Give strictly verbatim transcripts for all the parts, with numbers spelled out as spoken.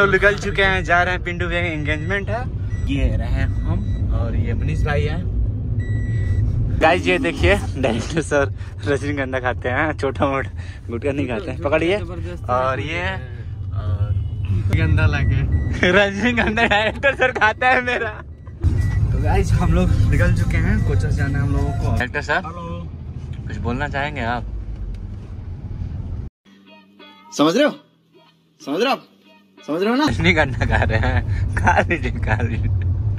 लोग निकल चुके हैं, जा रहे हैं पिंटू भैया का एंगेजमेंट है। ये रहे हैं हम और ये मनीष भाई है। गाइस ये देखिए डायरेक्टर सर रजनीगंधा खाते हैं, छोटा मोटा गुटखा नहीं खाते हैं। पकड़िए। और ये गंदा लगे रजनीगंधा डायरेक्टर सर खाता है मेरा। तो गाइस हम लोग निकल चुके हैं, कोचस जाना है हम लोगों को। डायरेक्टर सर कुछ बोलना चाहेंगे आप? समझ रहे हो समझ रहे हो आप समझ रहे हो ना? रजनीगंधा खा रहे हैं, खा लीजिए खा लीजिए।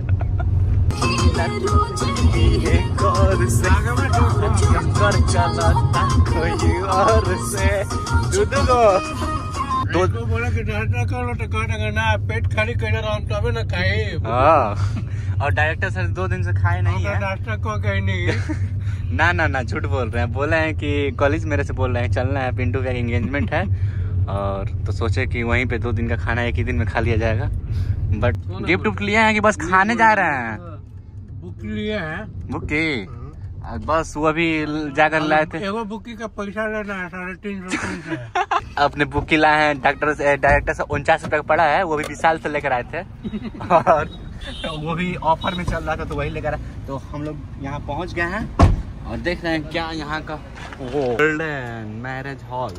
दो तो बोला कि ना पेट खाली कर रहा हूँ तभी ना खाए। और डायरेक्टर सर दो दिन से खाए नहीं है। नाश्ता को कहीं नहीं। ना ना ना झूठ बोल रहे हैं। बोले हैं कि कॉलेज मेरे से बोल रहे हैं चलना है, पिंटू भैया एंगेजमेंट है और तो सोचे कि वहीं पे दो दिन का खाना एक ही दिन में खा लिया जाएगा। बट गिफ्ट उफ्ट लिए हैं कि बस खाने जा रहे हैं? बुक लिए हैं। बुकी बस वो अभी जाकर लाए थे। एगो बुकी का पैसा लेना है साढ़े तीन सौ। अपने बुकी लाए हैं, डॉक्टर से डायरेक्टर से उनचास रुपए का पड़ा है, वो भी विशाल से लेकर आए थे और वो भी ऑफर में चल रहा था तो वही लेकर आए। तो हम लोग यहाँ पहुँच गए हैं और देख रहे हैं क्या यहाँ का गोल्डन मैरिज हॉल।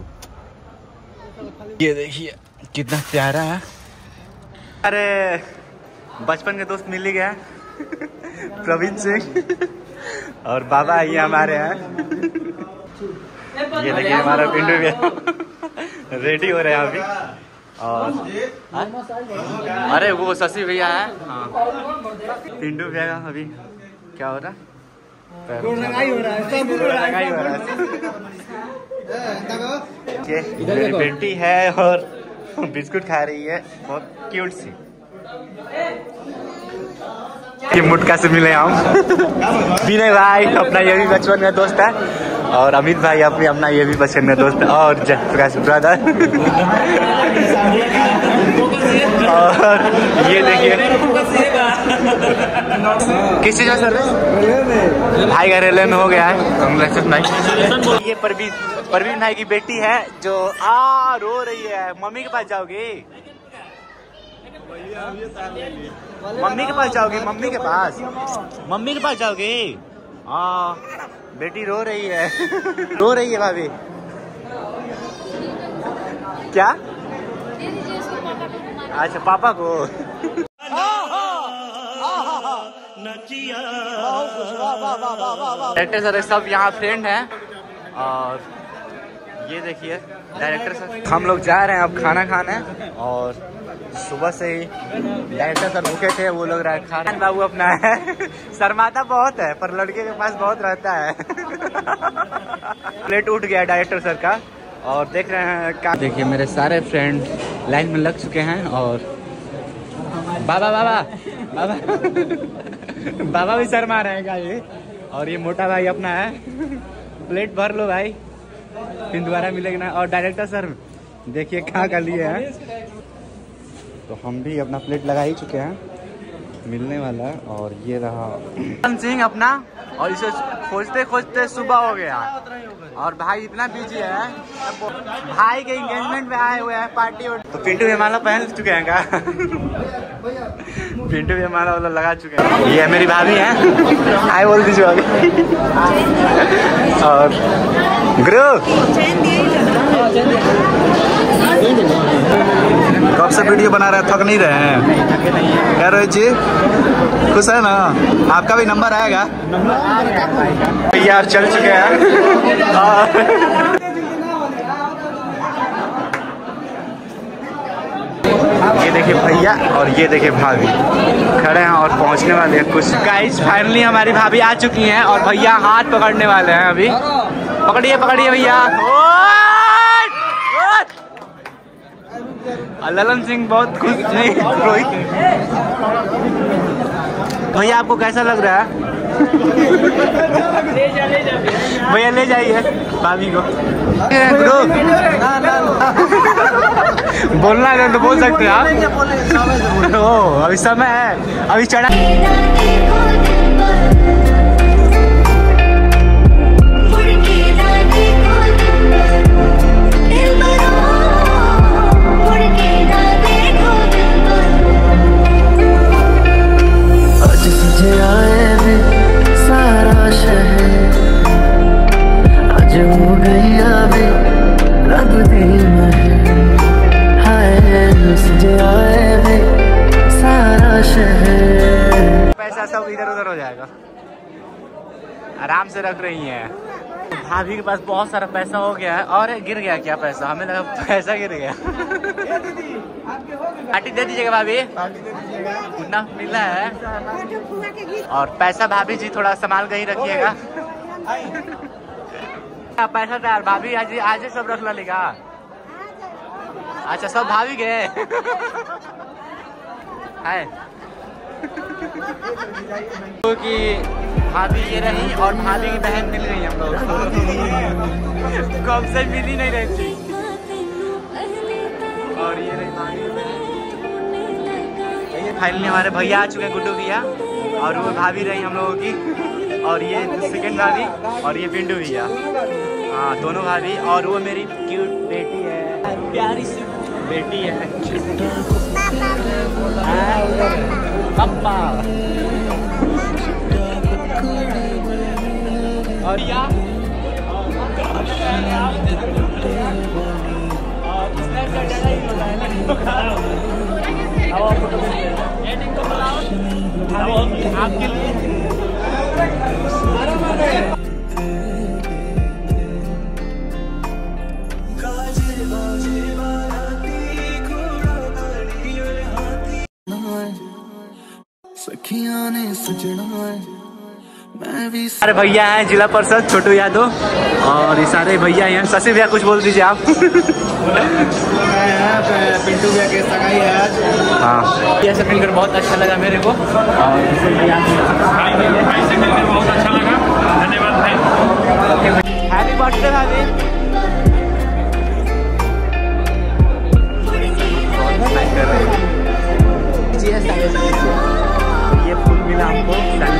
ये देखिए कितना प्यारा है। अरे बचपन के दोस्त मिल ही गया प्रवीण सिंह और बाबा ये हमारे हैं। ये देखिए हमारा पिंटू भैया रेडी हो रहे हैं अभी। और अरे वो शशि भैया है। हाँ पिंटू भैया का अभी क्या हो रहा है? लगाई हो रहा है, लगाई हो रहा है। ये मेरी बेटी है और बिस्कुट खा रही है, बहुत क्यूट सी। ये मुटका से मिले हम। विनय भाई अपना ये भी बचपन का दोस्त है और अमित भाई अपने अपना ये भी बचपन का दोस्त है और जयप्रकाश ब्रदर। और ये देखिए किस चीज सर भाई का रेलवे में हो गया है। कांग्रेचुलेशन भाई। ये परवीन परवीन भाई की बेटी है जो आ रो रही है। मम्मी के पास जाओगी? मम्मी के पास जाओगी? मम्मी के पास मम्मी के पास जाओगी? हाँ बेटी रो रही है रो रही है भाभी। क्या? अच्छा पापा को। डायरेक्टर सर सब यहाँ फ्रेंड हैं और ये देखिए डायरेक्टर सर। हम लोग जा रहे हैं अब खाना खाने और सुबह से ही डायरेक्टर सर भूखे थे, वो लोग खाना। बाबू अपना है शर्माता बहुत है पर लड़के के पास बहुत रहता है। प्लेट उठ गया डायरेक्टर सर का और देख रहे हैं क्या। देखिए मेरे सारे फ्रेंड लाइन में लग चुके हैं और बाबा बाबा बाबा बाबा भी शर्मा रहेगा ये। और ये मोटा भाई अपना है। प्लेट भर लो भाई फिर दोबारा मिलेगा ना। और डायरेक्टर सर देखिए कहाँ का लिए हैं। तो हम भी अपना प्लेट लगा ही चुके हैं, मिलने वाला है। और ये रहा सिंह अपना और इसे खोजते खोजते सुबह हो गया और भाई इतना बिजी है, भाई के एंगेजमेंट में आए हुए हैं पार्टी। तो पिंटू भी माला पहन चुके हैं क्या? पिंटू भी माला वाला लगा चुके हैं। ये मेरी भाभी है, हाय बोल दीजिए भाभी। और ग्रुप कब से वीडियो बना रहे हैं, थक नहीं रहे हैं? क्या रोहित जी खुश है ना? आपका भी नंबर आएगा यार। चल चुके हैं ये देखिए भैया और ये देखिए भाभी खड़े हैं और पहुंचने वाले हैं कुछ। गाइस फाइनली हमारी भाभी आ चुकी हैं और भैया हाथ पकड़ने वाले हैं अभी। पकड़िए पकड़िए भैया। ललन सिंह बहुत खुश नहीं रोहित भैया आपको कैसा लग रहा है? भैया ले जाइए भाभी को। बोलना है तो बोल सकते हैं आप। ओ अभी समय है, अभी चढ़ा सारा शहर। पैसा सब इधर उधर हो जाएगा। आराम से रख रही हैं। भाभी के पास बहुत सारा पैसा हो गया है। और गिर गया क्या पैसा? हमें लगा पैसा गिर गया। पार्टी दे दीजिएगा भाभी, उतना मिला है। और पैसा भाभी जी थोड़ा संभाल के ही रखिएगा। पैसा तैयार भाभी, आज आज सब रख लेगा। अच्छा सब भाभी गए है क्योंकि भाभी ये रही और भाभी की बहन मिल गई हम लोग। कब से मिल ही नहीं रही थी। और ये रही भाभी। फाइनली हमारे भैया आ चुके हैं, गुड्डू भैया, और वो भाभी रही हम लोगों की। और ये सेकंड भाभी और ये पिंडू भैया। हाँ दोनों भाभी। और वो मेरी क्यूट बेटी है, प्यारी सी बेटी है पापा। और या आपके लिए सखियां ने सजना मैं भी। सारे भैया हैं जिला परिषद छोटू यादव, और ये सारे भैया हैं। शशि भैया कुछ बोल दीजिए आप। पिंटू भैया के सगाई है आज। हाँ ये सब मिलकर बहुत अच्छा लगा मेरे को। और भाई से मिलकर बहुत अच्छा लगा, धन्यवाद भाई। हैप्पी बर्थडे भाभी। ये फूल मिला हमको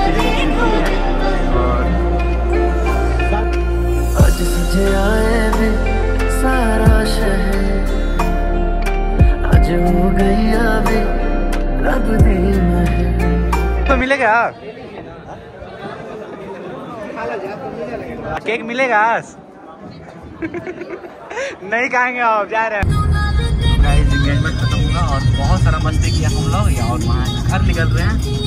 आज सजे आए वे सारा शहर। आज हो गई वे रब दी महर। तो मिलेगा केक मिलेगा आज? नहीं खाएंगे आप, जा रहे हैं। गाइस एंगेजमेंट खत्म हुआ और बहुत सारा मस्ती किया हम लोग, और वहाँ घर निकल रहे हैं।